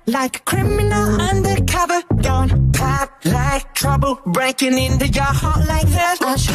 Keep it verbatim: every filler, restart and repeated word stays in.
Like a criminal undercover, don't pop like trouble, breaking into your heart like that. I'll show